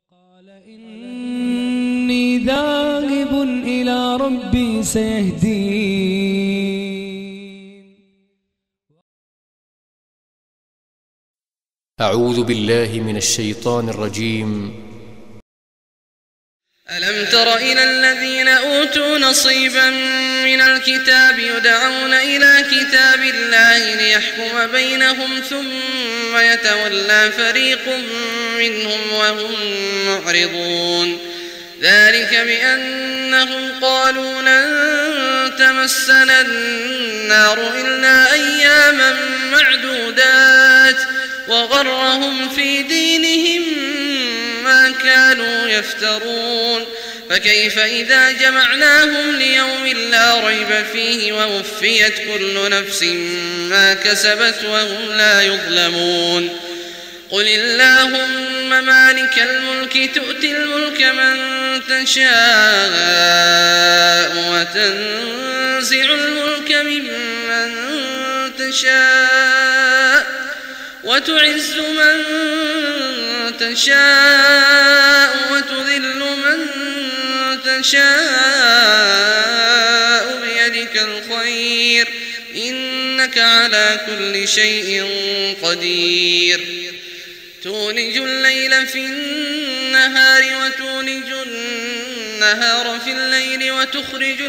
قال إني ذاهب إلى ربي سيهدين. أعوذ بالله من الشيطان الرجيم. ألم تر إلى الذين أوتوا نصيبا من الكتاب يدعون إلى كتاب الله ليحكم بينهم ثم يتولى فريق منهم وهم معرضون. ذلك بأنهم قالوا لن تمسنا النار إلا أياما معدودات وغرهم في دينهم ما كانوا يفترون. فكيف إذا جمعناهم ليوم لا ريب فيه ووفيت كل نفس ما كسبت وهم لا يظلمون. قل اللهم مالك الملك تؤتي الملك من تشاء وتنزع الملك ممن تشاء وتعز من تشاء وتذل من تشاء بيدك الخير إنك على كل شيء قدير. تولج الليل في النهار وتولج النهار في الليل وتخرج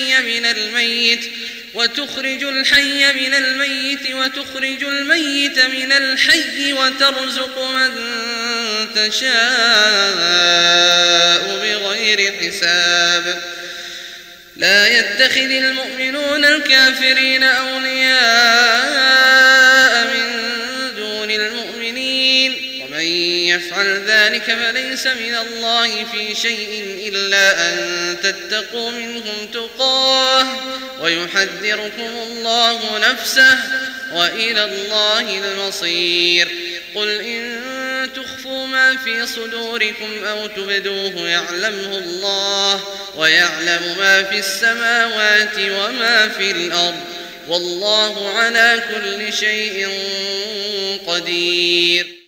الحي من الميت وتخرج الميت من الحي وترزق من تشاء بغير حساب. لا يتخذ المؤمنون الكافرين أولياء من دون المؤمنين ومن يفعل ذلك فليس من الله في شيء إلا أن تتقوا منهم تقاه ويحذركم الله نفسه وإلى الله المصير. قل إن تخفوا ما في صدوركم أو تبدوه يعلمه الله ويعلم ما في السماوات وما في الأرض والله على كل شيء قدير.